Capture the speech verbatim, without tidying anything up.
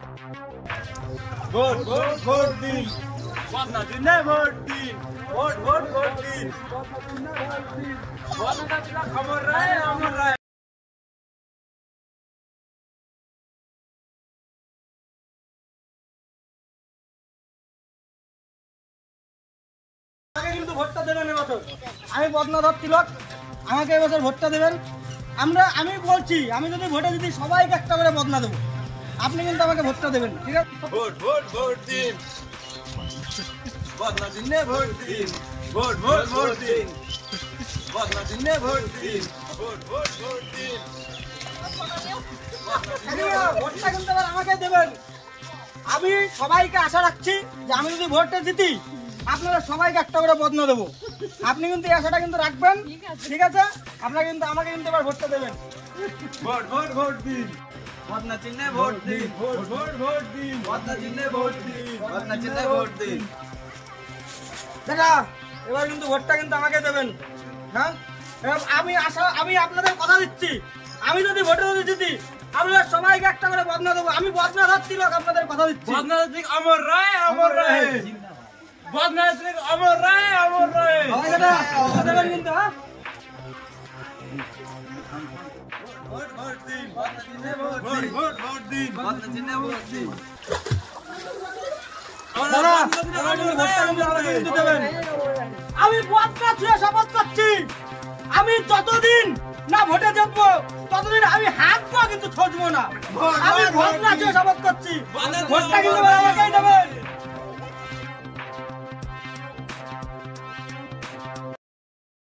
Vote vote vote দিন, বদনা দিনে ভোট দিন, ভোট ভোট ভোট দিন, বদনা দিনে খবর রায় আমার রায়। আমাকে কিন্তু ভোটটা দেবেন এবছর। আমি বদনাধর তিলক, আমাকে এবছর ভোটটা দেবেন। আমরা আমি বলছি, আমি যদি ভোটে দিই সবাইকে একটা করে বদনা দেবো, আপনি কিন্তু আমাকে ভোটটা দেবেন, ঠিক আছে? ভোট ভোট ভোট দিন, বদনা দিনে ভোট দিন, ভোট ভোট ভোট দিন, বদনা দিনে ভোট দিন, ভোট ভোট ভোট দিন। ভোটটা কিন্তু আবার আমাকে দেবেন। আমি সবাইকে আশা রাখছি যে আমি যদি ভোটটা জিতি আপনারা সবাইকে একটা করে বদনা দেবো। আপনি কিন্তু এই আশাটা কিন্তু রাখবেন, ঠিক আছে? আপনারা কিন্তু আমাকে কিন্তু এবার ভোটটা দেবেন। ভোট ভোট ভোট দিন, বদনা চিহ্নে ভোট দিন, ভোট ভোট ভোট দিন, বদনা চিহ্নে ভোট দিন, বদনা চিহ্নে ভোট দিন। দাদা এবার কিন্তু ভোটটা কিন্তু আমাকে দেবেন, হ্যাঁ? আমি আশা আমি আপনাদের কথা দিচ্ছি, আমি যদি ভোটে যদি জিতি আপনারা সবাইকে একটা করে বদনা দেবো। আমি বদনা ধরছি লোক, আপনাদের কথা দিচ্ছি। বদনা দিক অমর রায়, অমর রায়, বদনা দিক অমর রায়, অমর রায়। দেবেন কিন্তু, হ্যাঁ? ভোট ভোট দিন, বদনা চিহ্নে ভোট দিন, ভোট ভোট দিন, বদনা চিহ্নে ভোট দিন। আমি বদনা ছুঁয়ে শপথ করছি, আমি যতদিন না ভোটে যাবো ততদিন আমি হাঁটবো কিন্তু ছুঁচবো না। আমি বদনা ছুঁয়ে শপথ করছি, ভোটটা কিন্তু আমাকেই দেবেন।